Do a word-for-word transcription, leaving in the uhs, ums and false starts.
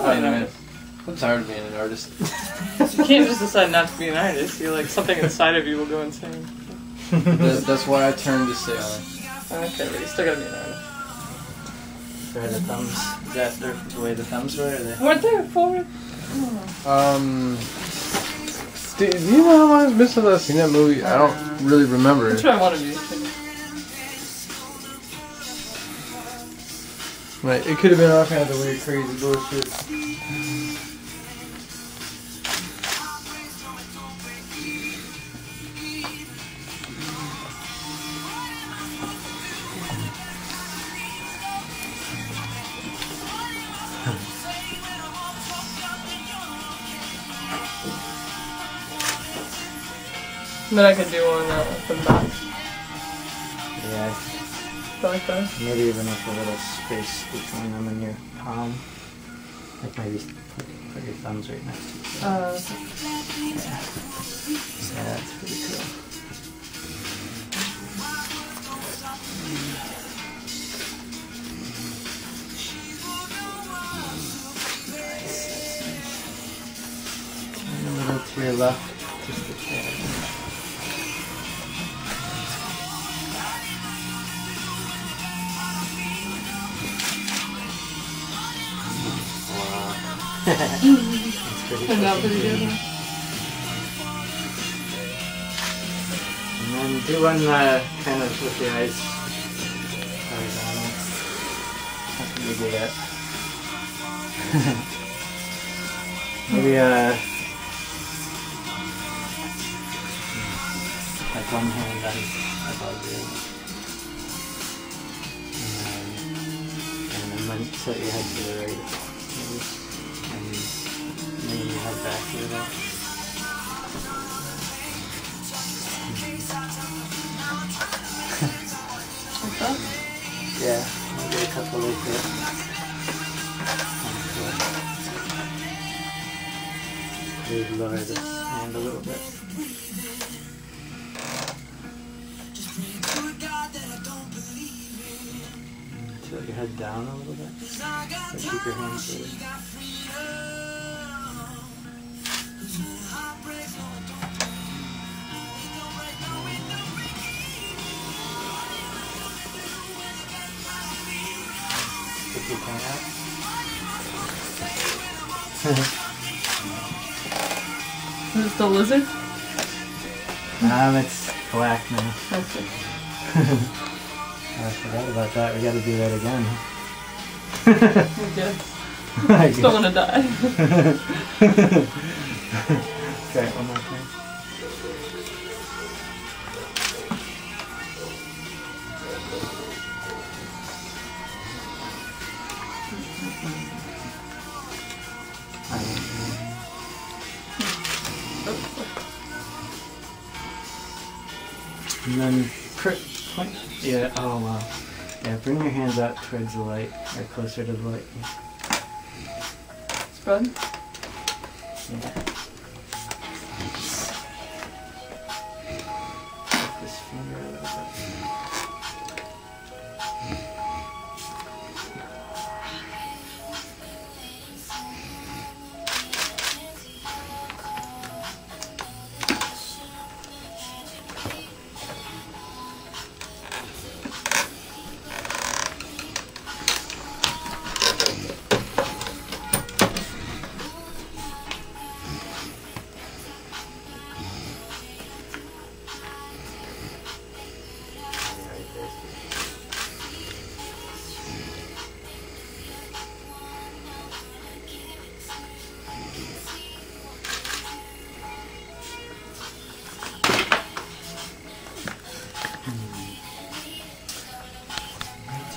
be an artist. I'm tired of being an artist. You can't just decide not to be an artist. You're like, something inside of you will go insane. that, that's why I turned to sailing. Okay, but you still gotta be an artist. So are the thumbs, is that the, the way the thumbs were? Or the... Weren't they forward? Um, do, do you know how long it's been since I've seen that movie? I don't really remember I'm it. sure I want to be. Like, it could have been all kinds of weird, crazy bullshit. Then I could do one uh, from the back. Yeah. Like that. Maybe even with a little space between them and your palm. Like maybe put, put your thumbs right next to each other. Uh, yeah. Yeah, that's pretty cool. And a little to your left, just a tad. That's pretty turned out pretty good. And then do one uh, kind of with your eyes horizontal. How can you do that? Maybe uh, like one hand on above you. And then, and then tilt your head to the right. Maybe. And lean your head back a little. Like that? Yeah, maybe a couple like that. Maybe lower the hand a little bit. Tilt your head down a little bit. Or keep your hands forward. Stick your tongue out. Is it still lizard? Um, it's black now. Okay. I forgot about that. We gotta do that again. Okay. I still want to die. Try it one more time. And then point, yeah, oh wow. Yeah, bring your hands out towards the light, or closer to the light. Spread? Yeah.